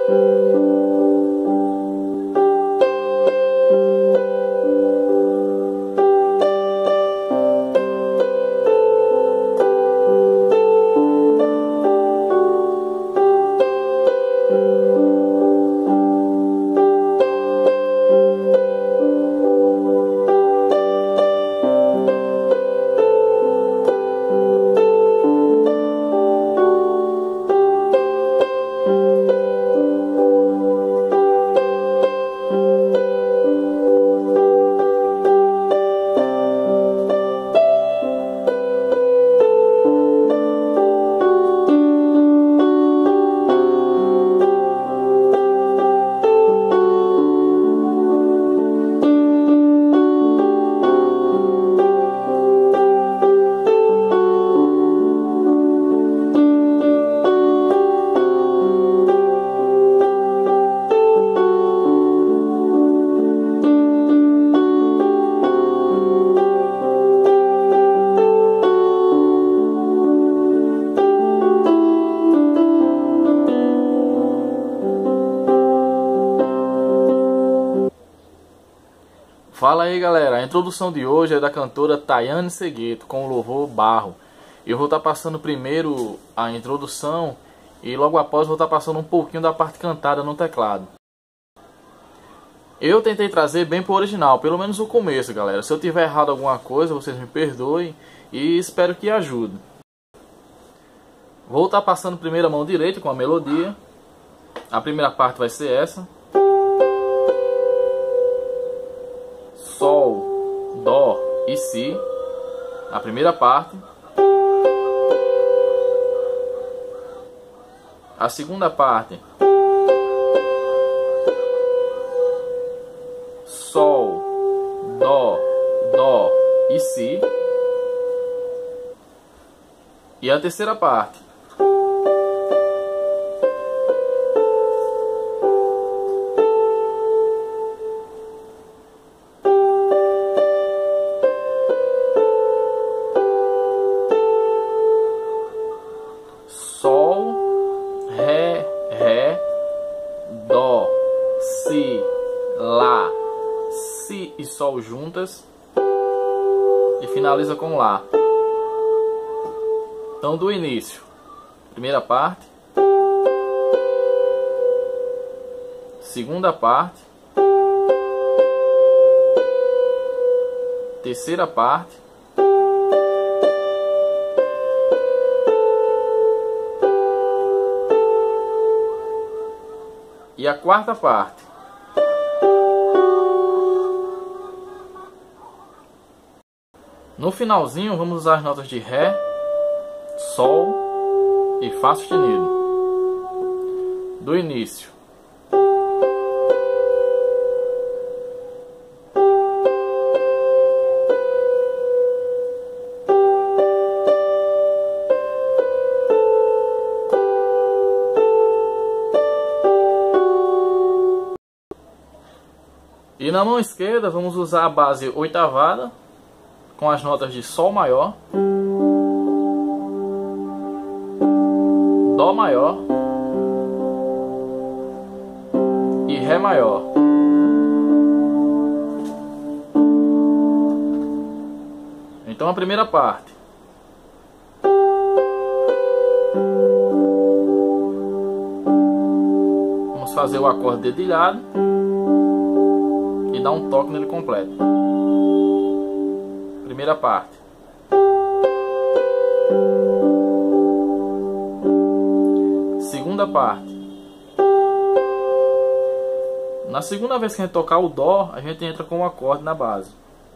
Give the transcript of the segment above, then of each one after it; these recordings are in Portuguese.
Fala aí galera, a introdução de hoje é da cantora Tayane Segueto com o louvor Barro. Eu vou estar passando primeiro a introdução e logo após vou estar passando um pouquinho da parte cantada no teclado. Eu tentei trazer bem pro original, pelo menos o começo galera. Se eu tiver errado alguma coisa, vocês me perdoem e espero que ajude. Vou estar passando primeiro a mão direita com a melodia. A primeira parte vai ser essa. Sol, Dó e Si, a primeira parte. A segunda parte, Sol, Dó, Dó e Si. E a terceira parte, Sol, Ré, Ré, Dó, Si, Lá, Si e Sol juntas e finaliza com Lá. Então do início, primeira parte, segunda parte, terceira parte, e a quarta parte. No finalzinho vamos usar as notas de Ré, Sol e Fá sustenido. Do início. E na mão esquerda vamos usar a base oitavada com as notas de Sol maior, Dó maior e Ré maior. Então a primeira parte. Vamos fazer o acorde dedilhado e dar um toque nele completo. Primeira parte. Segunda parte. Na segunda vez que a gente tocar o Dó, a gente entra com o acorde na base.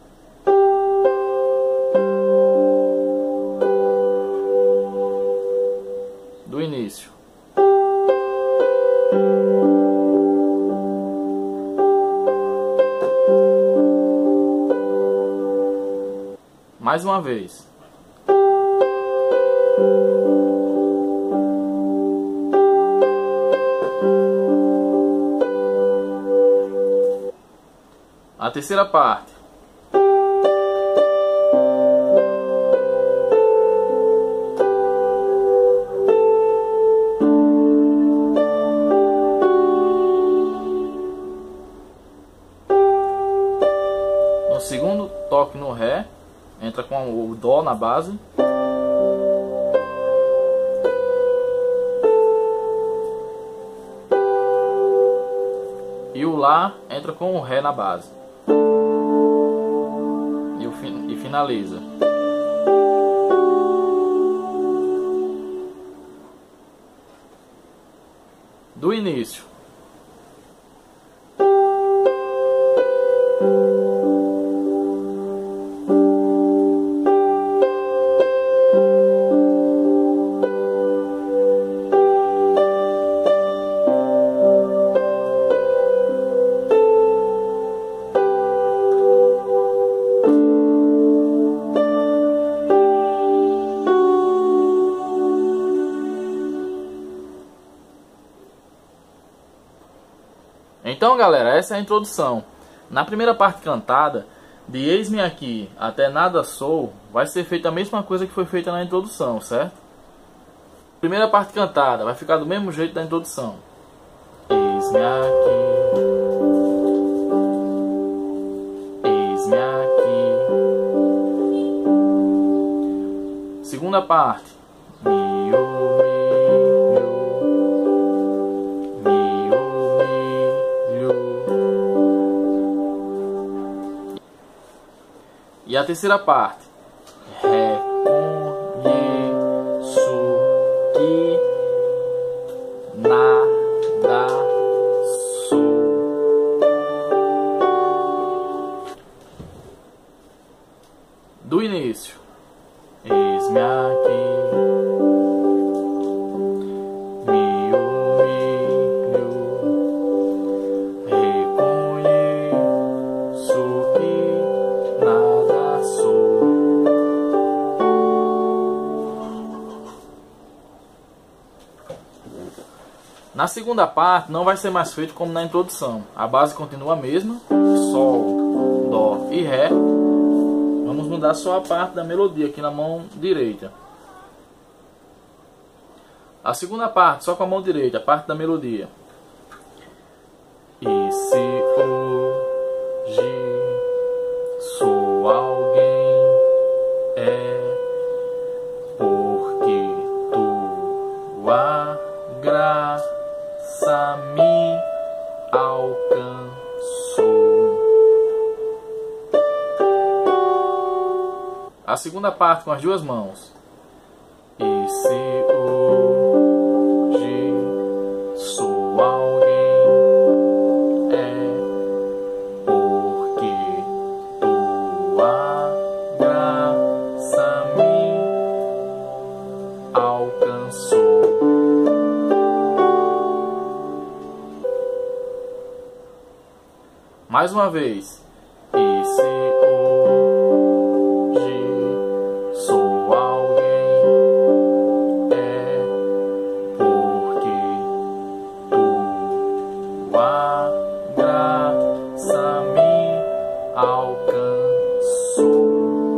Do início. Mais uma vez. A terceira parte. entra com o Dó na base. E o Lá entra com o Ré na base. E finaliza. Do início. Então, galera, essa é a introdução. Na primeira parte cantada, de Eis-me Aqui até Nada Sou, vai ser feita a mesma coisa que foi feita na introdução, certo? Primeira parte cantada vai ficar do mesmo jeito da introdução. Eis-me aqui, eis-me aqui. Segunda parte. E a terceira parte. Reconheço que nada sou. Do início. Eis-me aqui. Me humilho. Reconheço que nada sou. Na segunda parte não vai ser mais feito como na introdução. A base continua a mesma, Sol, Dó e Ré. Vamos mudar só a parte da melodia aqui na mão direita. A segunda parte só com a mão direita, a parte da melodia. E se hoje sou alguém, é porque tua graça me alcançou. A segunda parte com as duas mãos. E se hoje sou alguém, é porque tua graça me alcançou. Mais uma vez. E se hoje sou alguém, é porque tua graça me alcançou.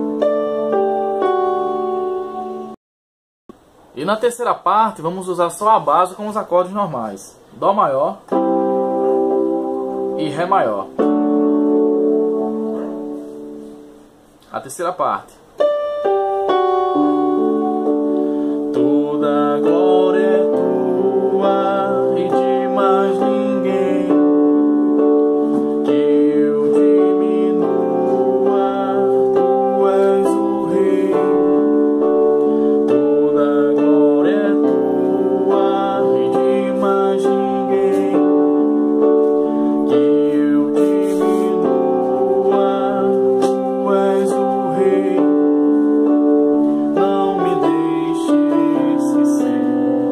E na terceira parte vamos usar só a base com os acordes normais. Dó maior e Ré maior. A terceira parte. Toda glória é tua e de mais ninguém, que eu diminua, tu és o Rei. Toda glória é tua e de mais ninguém, que eu diminua, tu és o Rei. Não me deixe esquecer.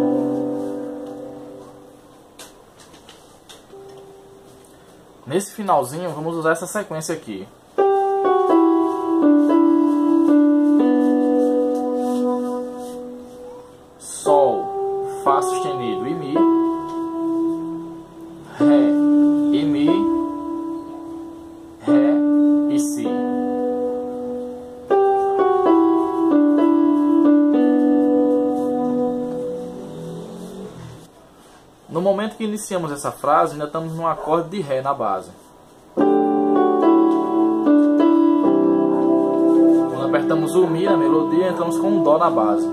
Nesse finalzinho vamos usar essa sequência aqui. Sol, Fá sustenido e Mi, Ré e Mi, Ré e Si. No momento que iniciamos essa frase, ainda estamos num acorde de Ré na base. Quando apertamos o Mi na melodia e entramos com um Dó na base.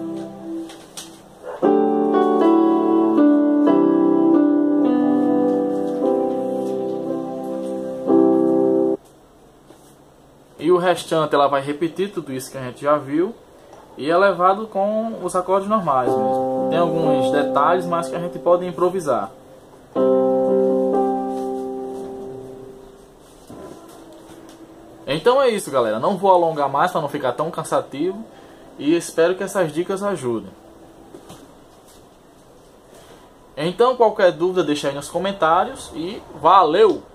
E o restante ela vai repetir tudo isso que a gente já viu e é levado com os acordes normais mesmo. Tem alguns detalhes, mas que a gente pode improvisar. Então é isso, galera. Não vou alongar mais para não ficar tão cansativo e espero que essas dicas ajudem. Então qualquer dúvida deixa aí nos comentários e valeu!